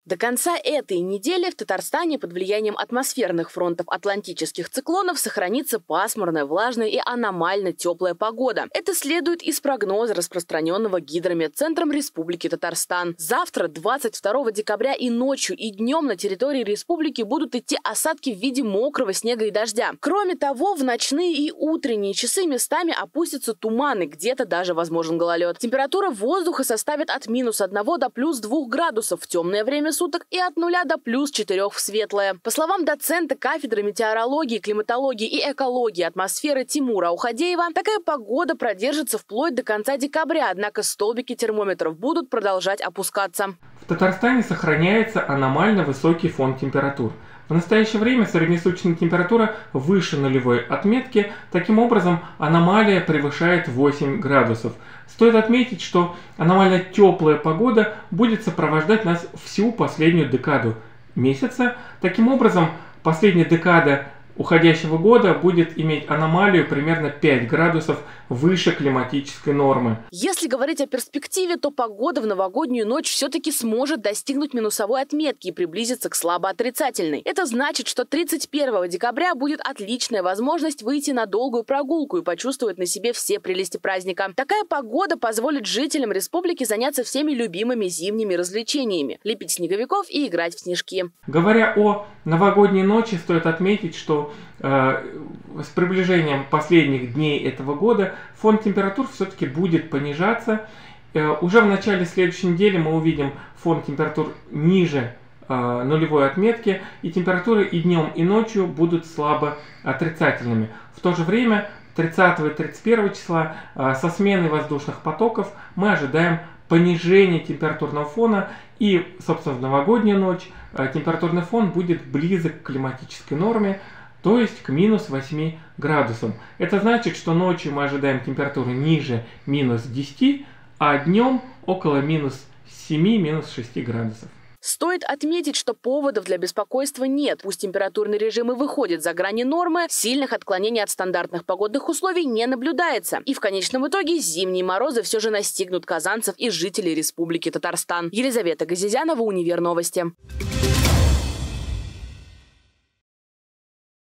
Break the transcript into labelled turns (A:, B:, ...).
A: До конца этой недели в Татарстане под влиянием атмосферных фронтов атлантических циклонов сохранится пасмурная, влажная и аномально теплая погода. Это следует из прогноза, распространенного Гидрометцентром Республики Татарстан. Завтра, 22 декабря, и ночью, и днем на территории республики будут идти осадки в виде мокрого снега и дождя. Кроме того, в ночные и утренние часы местами опустятся туманы, где-то даже возможен гололед. Температура воздуха составит от -1 до +2 градусов в темное время суток и от 0 до +4 в светлое. По словам доцента кафедры метеорологии, климатологии и экологии атмосферы Тимура Ухадеева, такая погода продержится вплоть до конца декабря, однако столбики термометров будут продолжать опускаться.
B: В Татарстане сохраняется аномально высокий фон температур. В настоящее время среднесуточная температура выше нулевой отметки, таким образом аномалия превышает 8 градусов. Стоит отметить, что аномально теплая погода будет сопровождать нас всю последнюю декаду месяца. Таким образом, последняя декада уходящего года будет иметь аномалию примерно 5 градусов выше климатической нормы.
A: Если говорить о перспективе, то погода в новогоднюю ночь все-таки сможет достигнуть минусовой отметки и приблизиться к слабо отрицательной. Это значит, что 31 декабря будет отличная возможность выйти на долгую прогулку и почувствовать на себе все прелести праздника. Такая погода позволит жителям республики заняться всеми любимыми зимними развлечениями – лепить снеговиков и играть в снежки.
B: Говоря о новогодней ночи, стоит отметить, что с приближением последних дней этого года фон температур все-таки будет понижаться. Уже в начале следующей недели мы увидим фон температур ниже нулевой отметки, и температуры и днем, и ночью будут слабо отрицательными. В то же время 30 и 31 числа со сменой воздушных потоков мы ожидаем понижение температурного фона, и, собственно, в новогоднюю ночь температурный фон будет близок к климатической норме, то есть к -8 градусам. Это значит, что ночью мы ожидаем температуру ниже -10, а днем около -7, -6 градусов.
A: Стоит отметить, что поводов для беспокойства нет. Пусть температурный режим и выходит за грани нормы, сильных отклонений от стандартных погодных условий не наблюдается. И в конечном итоге зимние морозы все же настигнут казанцев и жителей Республики Татарстан. Елизавета Газизянова, Универ Новости.